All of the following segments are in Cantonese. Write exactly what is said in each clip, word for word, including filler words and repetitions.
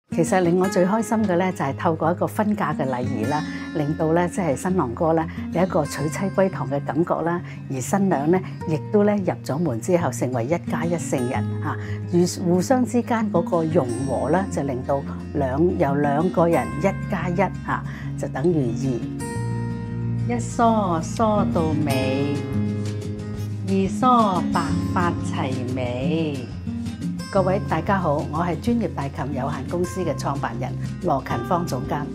其實令我最開心嘅咧，就係透過一個婚嫁嘅禮儀啦，令到咧即係新郎哥咧有一個娶妻歸堂嘅感覺啦，而新娘咧亦都咧入咗門之後成為一家一姓人嚇，與互相之間嗰個融和咧，就令到兩由兩個人一加一嚇，就等於二，一梳梳到尾，二梳白髮齊眉。各位大家好，我係專業大琴有限公司嘅創辦人羅勤芳總監。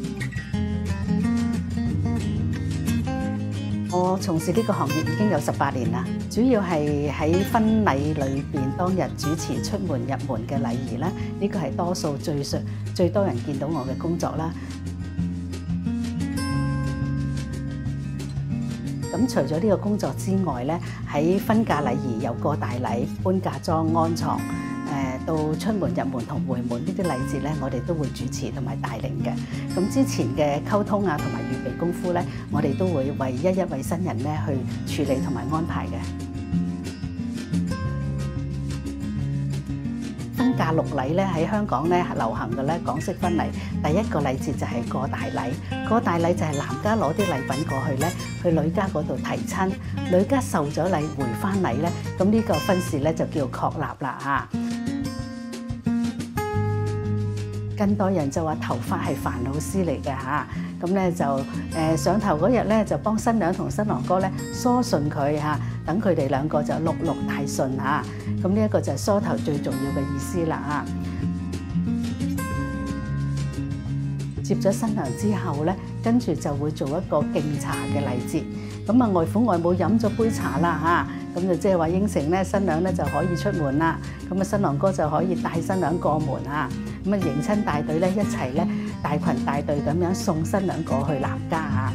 我從事呢個行業已經有十八年啦，主要係喺婚禮裏邊當日主持出門入門嘅禮儀啦，呢個係多數最最多人見到我嘅工作啦。咁除咗呢個工作之外咧，喺婚嫁禮儀有過大禮、搬嫁妝、安床。誒到出門入門同回門呢啲禮節咧，我哋都會主持同埋帶領嘅。咁之前嘅溝通啊，同埋預備功夫咧，我哋都會為一一位新人咧去處理同埋安排嘅。婚嫁六禮咧喺香港咧流行嘅咧港式婚禮，第一個禮節就係過大禮。過大禮就係男家攞啲禮品過去咧，去女家嗰度提親，女家受咗禮回翻禮咧，咁呢個婚事咧就叫確立啦嚇。近代人就話頭髮係煩惱絲嚟嘅嚇，咁咧就誒上頭嗰日咧就幫新娘同新郎哥咧梳順佢嚇，等佢哋兩個就六六大順嚇，咁呢一個就係梳頭最重要嘅意思啦嚇。接咗新娘之後咧，跟住就會做一個敬茶嘅禮節，咁啊外父外母飲咗杯茶啦嚇，咁就即係話應承咧新娘咧就可以出門啦，咁啊新郎哥就可以帶新娘過門啊。咁啊，迎親大隊咧一齊咧大群大隊咁樣送新娘過去男家嚇。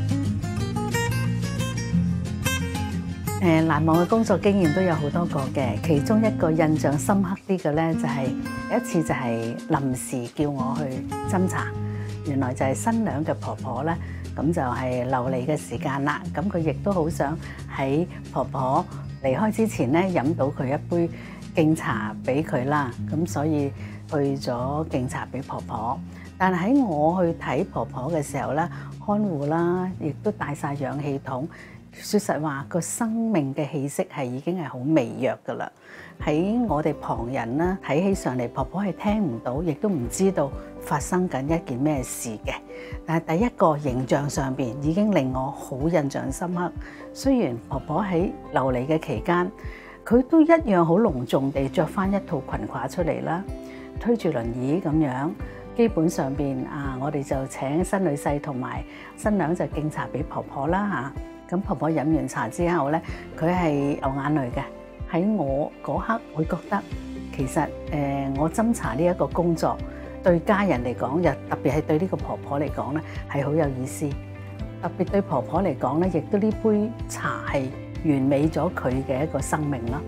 誒難忘嘅工作經驗都有好多個嘅，其中一個印象深刻啲嘅咧就係有一次就係臨時叫我去斟茶，原來就係新娘嘅婆婆咧，咁就係流離嘅時間啦。咁佢亦都好想喺婆婆離開之前咧飲到佢一杯敬茶俾佢啦，咁所以去咗敬茶俾婆婆。但係喺我去睇婆婆嘅時候咧，看護啦，亦都帶晒氧氣筒。說實話，個生命嘅氣息係已經係好微弱噶啦。喺我哋旁人啦睇起上嚟，婆婆係聽唔到，亦都唔知道發生緊一件咩事嘅。但係第一個形象上邊已經令我好印象深刻。雖然婆婆喺流離嘅期間，佢都一樣好隆重地着翻一套裙褂出嚟啦，推住輪椅咁樣。基本上邊啊，我哋就請新女婿同埋新娘就敬茶俾婆婆啦嚇。咁婆婆飲完茶之後咧，佢係流眼淚嘅。喺我嗰刻會覺得，其實誒、呃、我斟茶呢一個工作對家人嚟講，又特別係對呢個婆婆嚟講咧，係好有意思。特別對婆婆嚟講咧，亦都呢杯茶係完美咗佢嘅一個生命啦。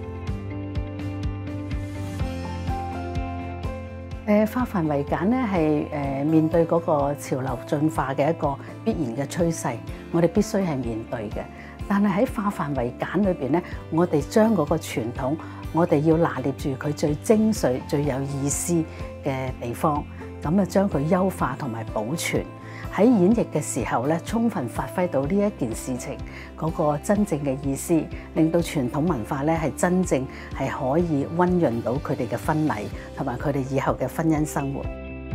誒化繁為簡咧，係誒面對嗰個潮流進化嘅一個必然嘅趨勢，我哋必須係面對嘅。但係喺化繁為簡裏邊咧，我哋將嗰個傳統，我哋要拿捏住佢最精髓、最有意思嘅地方，咁啊將佢優化同埋保存。喺演繹嘅時候咧，充分發揮到呢一件事情嗰個真正嘅意思，令到傳統文化咧係真正係可以溫潤到佢哋嘅婚禮同埋佢哋以後嘅婚姻生活。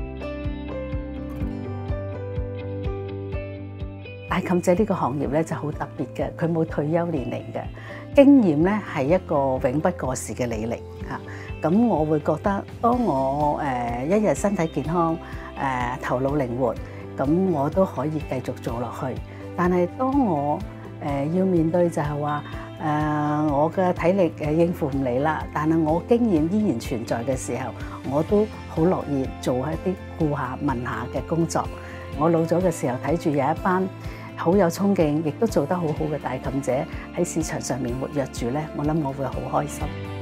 大妗姐呢個行業咧就好特別嘅，佢冇退休年齡嘅，經驗咧係一個永不過時嘅履歷嚇。咁我會覺得，當我誒一日身體健康，誒頭腦靈活，咁我都可以繼續做落去。但係當我誒要面對就係話誒我嘅體力誒應付唔嚟啦，但係我經驗依然存在嘅時候，我都好樂意做一啲顧下問下嘅工作。我老咗嘅時候睇住有一班好有衝勁，亦都做得好好嘅大妗姐喺市場上面活躍住咧，我諗我會好開心。